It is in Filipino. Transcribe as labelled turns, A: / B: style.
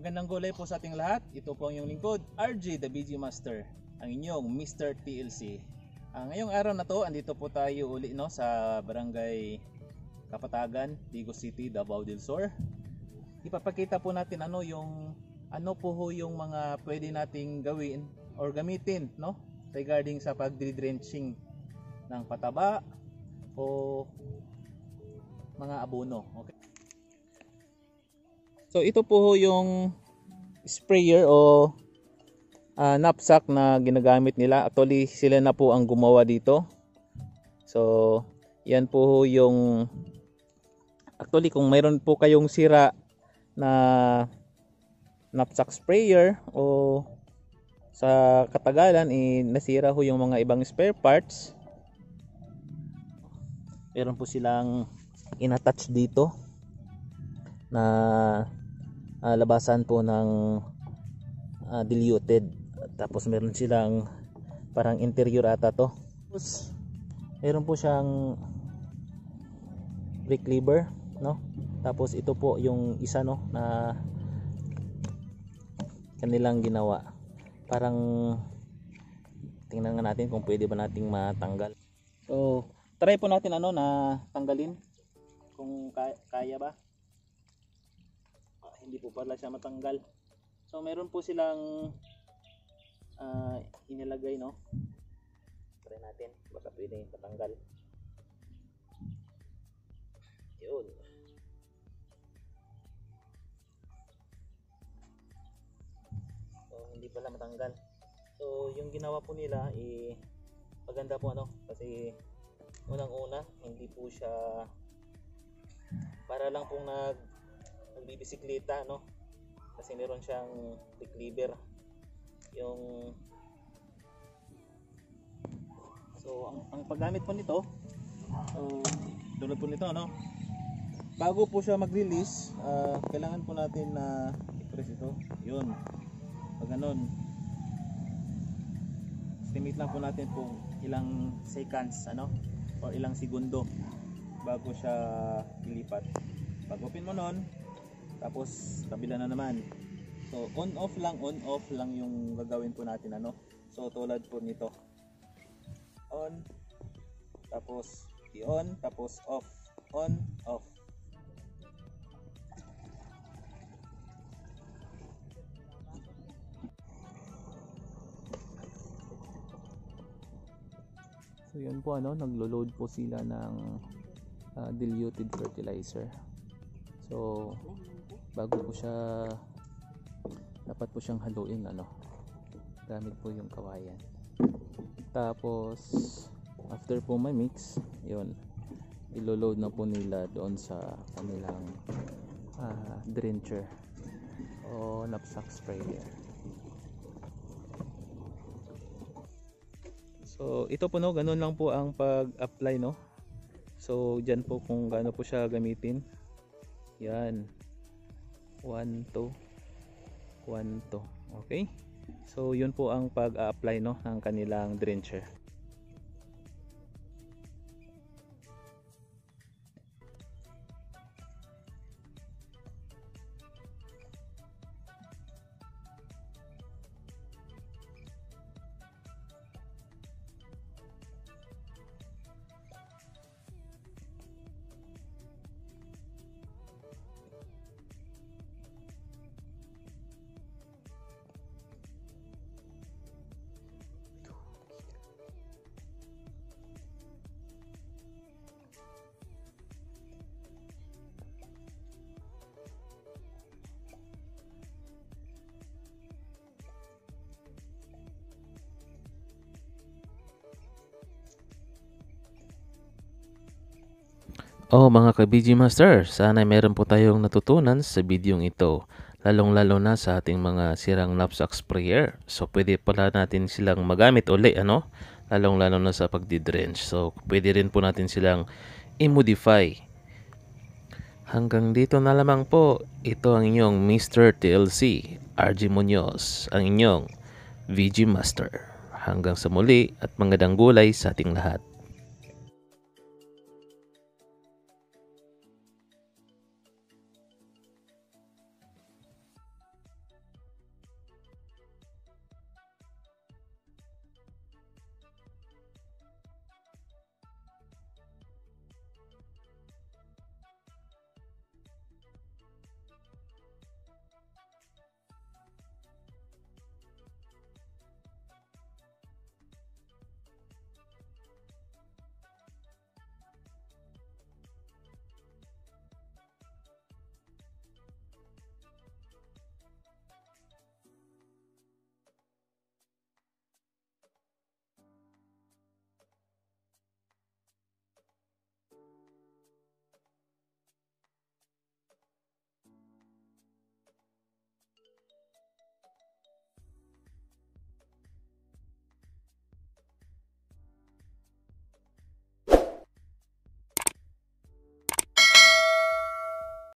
A: Magandang gulay po sa ating lahat. Ito po ang inyong lingkod, RJ the BG Master, ang inyong Mr. TLC. Ngayong araw na to, andito po tayo uli sa Barangay Kapatagan, Digo City, Davao del Sur. Ipapakita po natin yung mga pwede nating gawin or gamitin regarding sa pagdi-drenching ng pataba o mga abono. Okay. So ito po yung sprayer o knapsack na ginagamit nila. Actually sila na po ang gumawa dito. So yan po yung actually kung mayroon po kayong sira na knapsack sprayer o sa katagalan nasira ho yung mga ibang spare parts, meron po silang inattach dito na labasan po ng diluted. Tapos meron silang parang interior ata to. Tapos meron po siyang brake lever, Tapos ito po yung isa na kanilang ginawa. Parang tingnan nga natin kung pwede ba nating matanggal. So try po natin na tanggalin kung kaya ba. Hindi po pala siya matanggal. So meron po silang inilagay, try natin baka pwede matanggal. Yun. So hindi pala matanggal. So yung ginawa po nila maganda po kasi unang-una hindi po siya para lang pong nagbibisikleta, kasi meron siyang brake lever yung. So ang paggamit po nito, tulad po nito, bago po siya mag-release, kailangan po natin na i-press ito. Yun, pag ganun, estimate lang po natin kung ilang seconds or ilang segundo bago siya ilipat. Pag open mo nun, tapos kabila na naman. So on off lang yung gagawin po natin, So tulad po nito, on, tapos i-on, tapos off, on, off. So yun po, naglo-load po sila ng diluted fertilizer. So bago po siya, dapat po siyang haluin, gamit po yung kawayan. Tapos after po ma-mix, yun, ilo-load na po nila doon sa kanilang drencher o knapsack sprayer. So ito po, ganun lang po ang pag-apply, So dyan po kung gaano po siya gamitin. Yan, 1, 2, 1, 2. Okay, so yun po ang pag-a-apply ng kanilang drencher. Mga ka-BG Master, sana meron po tayong natutunan sa bidyong ito, lalong-lalo na sa ating mga sirang knapsack sprayer. So pwede pala natin silang magamit uli, lalong-lalo na sa pagdi-drench. So pwede rin po natin silang i-modify. Hanggang dito na lamang po. Ito ang inyong Mr. TLC, RJ Munoz, ang inyong VG Master. Hanggang sa muli at magandang gulay sa ating lahat.